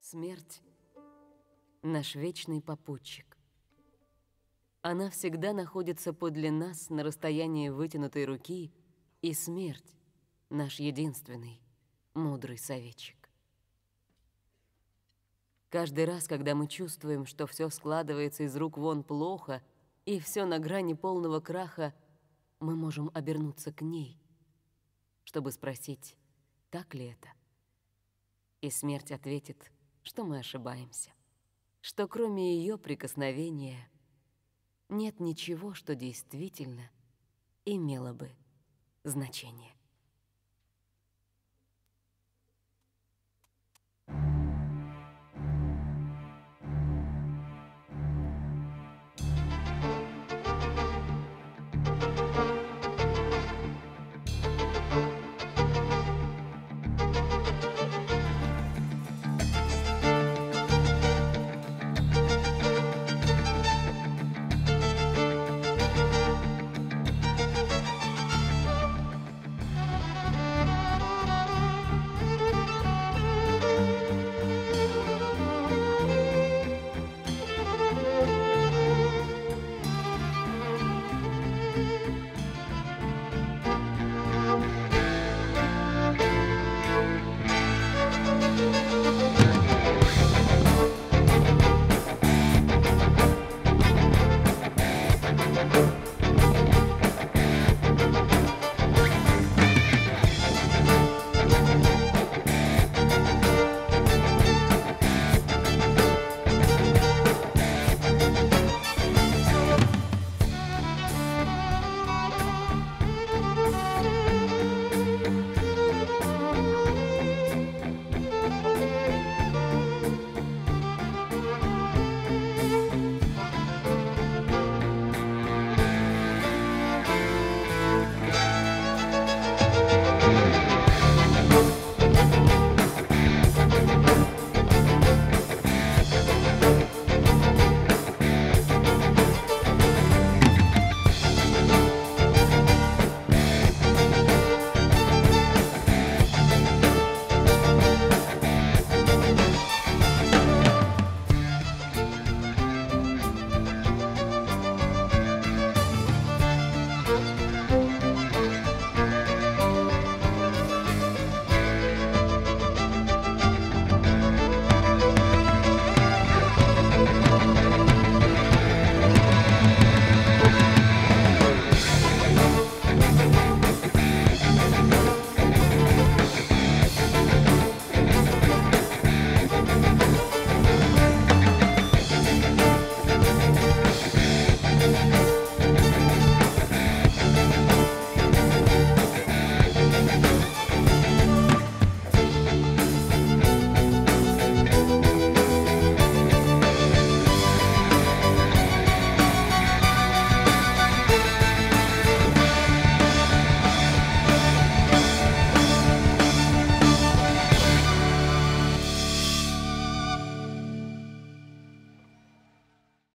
Смерть — наш вечный попутчик. Она всегда находится подле нас на расстоянии вытянутой руки, и смерть — наш единственный мудрый советчик. Каждый раз, когда мы чувствуем, что все складывается из рук вон плохо, и все на грани полного краха, мы можем обернуться к ней, чтобы спросить, так ли это. И смерть ответит, что мы ошибаемся, что кроме ее прикосновения нет ничего, что действительно имело бы значение.